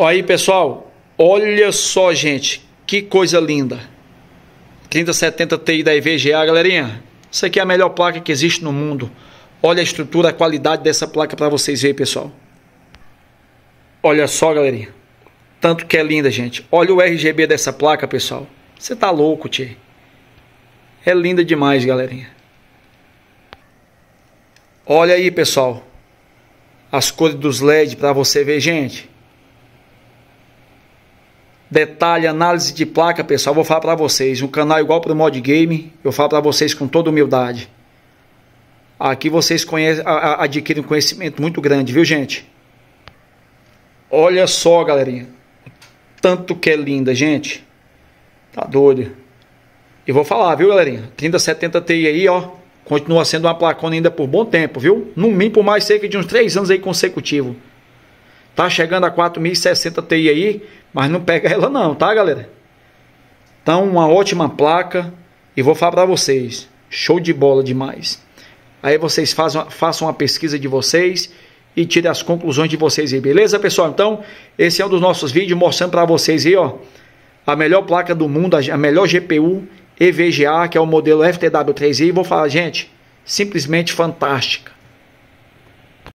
Aí, pessoal, olha só, gente, que coisa linda. 3070 Ti da EVGA, galerinha. Isso aqui é a melhor placa que existe no mundo. Olha a estrutura, a qualidade dessa placa para vocês verem, pessoal. Olha só, galerinha. Tanto que é linda, gente. Olha o RGB dessa placa, pessoal. Você tá louco, tchê. É linda demais, galerinha. Olha aí, pessoal. As cores dos LED para você ver, gente. Detalhe, análise de placa, pessoal. Vou falar para vocês. Um canal igual para o Mod Game. Eu falo para vocês com toda humildade. Aqui vocês adquirem um conhecimento muito grande, viu, gente? Olha só, galerinha. Tanto que é linda, gente. Tá doido. E vou falar, viu, galerinha? 3070 Ti aí, ó. Continua sendo uma placona ainda por bom tempo, viu? No mínimo por mais cerca de uns 3 anos aí consecutivo. Tá chegando a 4060 Ti aí, mas não pega ela não, tá, galera? Então, uma ótima placa. E vou falar pra vocês. Show de bola demais. Aí vocês façam uma pesquisa de vocês e tirem as conclusões de vocês aí, beleza, pessoal? Então, esse é um dos nossos vídeos mostrando pra vocês aí, ó. A melhor placa do mundo, a melhor GPU EVGA, que é o modelo FTW3i. E vou falar, gente, simplesmente fantástica.